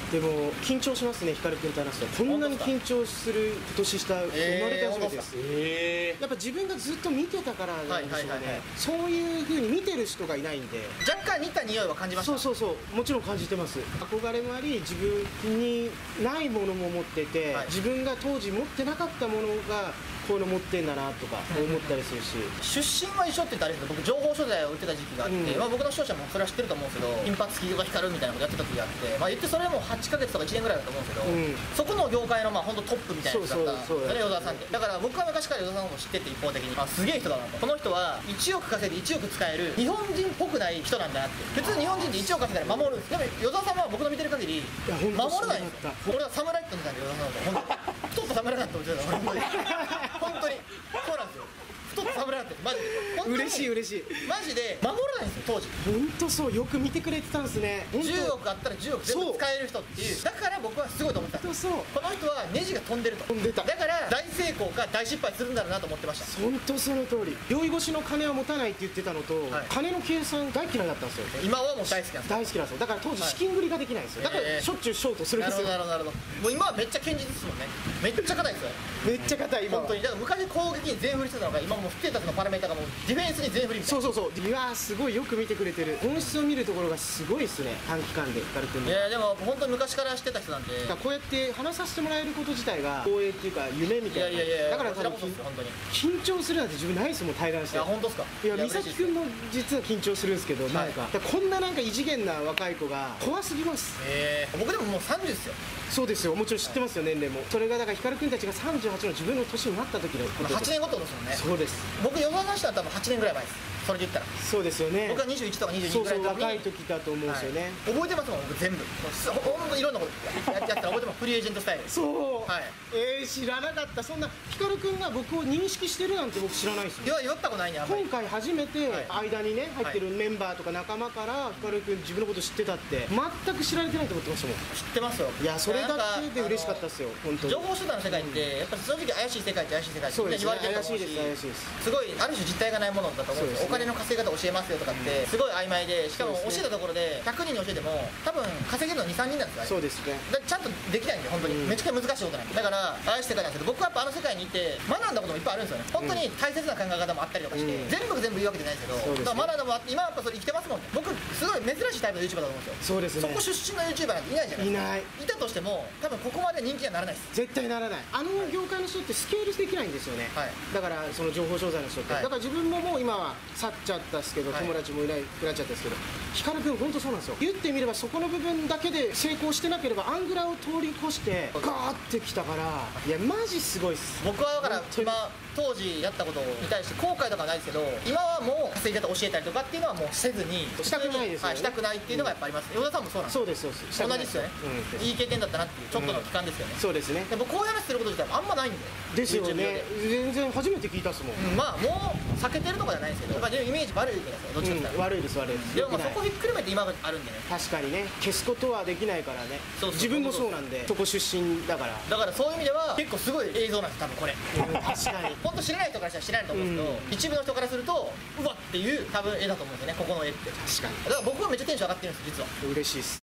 でも緊張しますね、光くんと話すと。こんなに緊張する年下、生まれて初めてです。やっぱ自分がずっと見てたからなんでしょうね。そういう風に見てる人がいないんで、 若干似た匂いは感じました。 そうもちろん感じてます。憧れもあり、自分にないものも持ってて、自分が当時持ってなかったものがこういうの持ってんだなとか思ったりするし、 出身は一緒って言ったらあれですけど、僕情報書材を売ってた時期があって、僕の視聴者もそれは知ってると思うんですけど、金髪黄色が光るみたいなことやってた時があって、言ってそれも8ヶ月とか1年ぐらいだと思うんですけど、そこの業界の本当トップみたいな人だった。それ与沢さんって。だから僕は昔から与沢さんのこと知ってて、一方的にすげえ人だなと。この人は1億稼いで1億使える日本人っぽくない人なんだなって。普通日本人って1億稼いだら守るんです。でも与沢さんは僕の見てる限り守らないんですよ。俺は侍って言ったんで、与沢さんのこと。太った侍だって思ってた。本当にそうなんですよ。太った侍だってマジで嬉しいマジで守らないんですよ当時。 本当そう、よく見てくれてたんですね。 10億あったら10億全部使える人っていう。だから僕はすごいと思った。この人はネジが飛んでると。だから大成功か大失敗するんだろうなと思ってました。 本当その通り。酔い越しの金は持たないって言ってたのと、金の計算大嫌いだったんですよ。 今はもう大好きなんです。 大好きなんですよ。だから当時資金繰りができないんですよ。だからしょっちゅうショートするんですよ。 なるほど。もう今はめっちゃ堅実ですもんね。めっちゃ硬いですよ。 めっちゃ硬い今。 本当に。だから昔攻撃に全振りしてたのが今もうステータスのパラメータがもうディフェンスに全振りみたいな。 そういやーすごいよく見てくれてる。本質を見るところがすごいですね、短期間で光くんの。 いやでも本当に昔から知ってた人なんで、 こうやって話させてもらえること自体が光栄っていうか夢みたいな。だから多分緊張するなんて自分ないですもん、対談して。 本当ですか。 いや美咲くんも実は緊張するんですけど、なんかこんな異次元な若い子が怖すぎます。 僕でももう30ですよ。 そうですよ、もちろん知ってますよ、年齢も。それがだから光くんたちが38の自分の年になった時のこと。 8年後ってことですもんね。 そうです。僕与沢さんしたら多分8年ぐらい前です。それで言ったら。 そうですよね。 僕は21とか22ぐらいの時に。 若い時だと思うんですよね。 覚えてますもん僕全部。ほんといろんなことやったら覚えてます。フリーエージェントスタイル。 知らなかった。そんな光くんが僕を認識してるなんて僕知らないですよ。 言ったことないね。 今回初めて間にね入ってるメンバーとか仲間から光くん自分のこと知ってたって全く知られてないと思ってましたもん。 知ってますよ。 いやそれだけで嬉しかったですよ本当に。 情報手段の世界ってやっぱ正直怪しい世界って怪しい世界って言われてると思うし、すごいある種実体がないものだと思うんですよ。お金の稼ぎ方教えますよとかってすごい曖昧で、しかも教えたところで100人に教えても多分稼げるの2、3人なんですよ。 そうですね。 ちゃんとできないんで本当にめちゃくちゃ難しいことなんで。だから怪しい世界なんですけど、僕はやっぱあの世界にいて学んだこともいっぱいあるんですよね。本当に大切な考え方もあったりとかして、全部言うわけじゃないですけど、だから学んだもあって、今やっぱそれ生きてますもんね。僕すごい珍しいタイプの YouTuber だと思うんですよ。そうですね。そこ出身の YouTuber なんていないじゃないですか。いない。いたとしても多分ここまで人気にはならないです。絶対ならない。あの業界の人ってスケールできないんですよね。だからその情報商材の人って、だから自分ももう今は去っちゃったっすけど、友達もいなくなっちゃったんですけど、光くん本当そうなんですよ。言ってみればそこの部分だけで成功してなければアングラを通り越してガーってきたから、いやマジすごいっす。僕はだから今当時やったことに対して後悔とかはないですけど、今はもう稼ぎ方教えたりとかっていうのはもうせずにしたくないですよね。したくないっていうのがやっぱあります。与田さんもそうなんです。そうです同じですよね。いい経験だったなっていうちょっとの期間ですよね。そうですね。でもこういう話すること自体もあんまないんで。ですよね。全然初めて聞いたっすもん。まあもう避けてるとかじゃないんですけど、イメージ悪いじゃないですか。どっちかって言ったら悪いです悪いです。でもそこひっくるめて今があるんでね。確かにね、消すことはできないからね。自分もそうなんで、そこ出身だから。だからそういう意味では結構すごい映像なんです多分これ。確かに。本当知らない人からしたら知らないと思うんですけど、一部の人からするとうわっていう多分絵だと思うんですよね、ここの絵って。確かに。だから僕はめっちゃテンション上がってるんです実は。嬉しいです。